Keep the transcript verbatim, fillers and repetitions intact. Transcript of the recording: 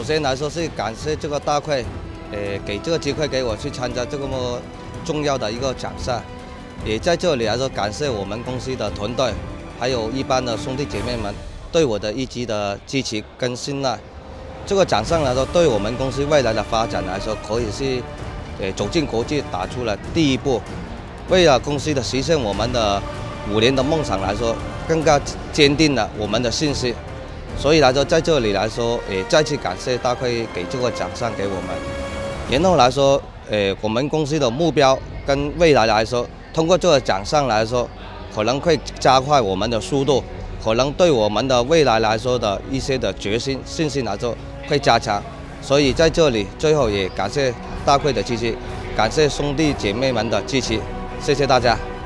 先来说是感谢这个大会，呃，给这个机会给我去参加这么重要的一个奖赛，也在这里来说感谢我们公司的团队，还有一般的兄弟姐妹们对我的一直的支持跟信赖。这个奖项来说，对我们公司未来的发展来说，可以是，呃，走进国际打出了第一步。为了公司的实现我们的五年的梦想来说，更加坚定了我们的信心。所以来说，在这里来说，也再次感谢大会给这个奖项给我们。然后来说，呃，我们公司的目标跟未来来说，通过这个奖项来说，可能会加快我们的速度，可能对我们的未来来说的一些的决心、信心来说会加强。所以在这里，最后也感谢大会的支持，感谢兄弟姐妹们的支持。谢谢大家。